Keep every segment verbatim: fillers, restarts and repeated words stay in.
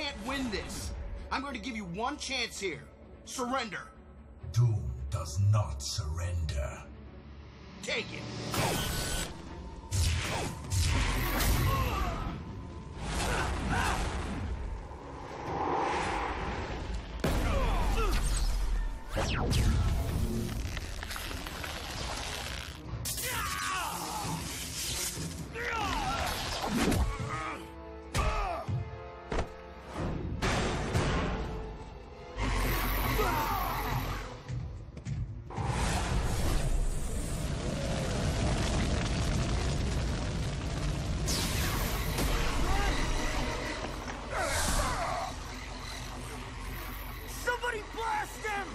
can't win this. I'm going to give you one chance here. Surrender. Doom does not surrender. Take it. Somebody blast him!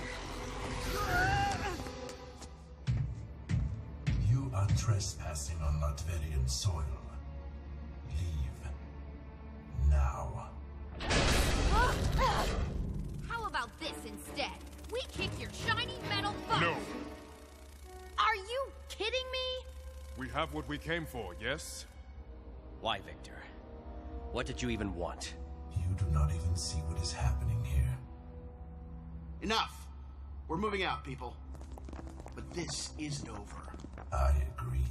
You are trespassing on Latverian soil. Leave. Now. How about this instead? We kick your shiny metal butt! No! Are you kidding me? We have what we came for, yes? Why, Victor? What did you even want? You do not even see what is happening here. Enough. We're moving out, people. But this isn't over. I agree.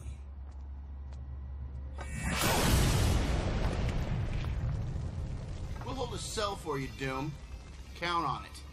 We'll hold a cell for you, Doom. Count on it.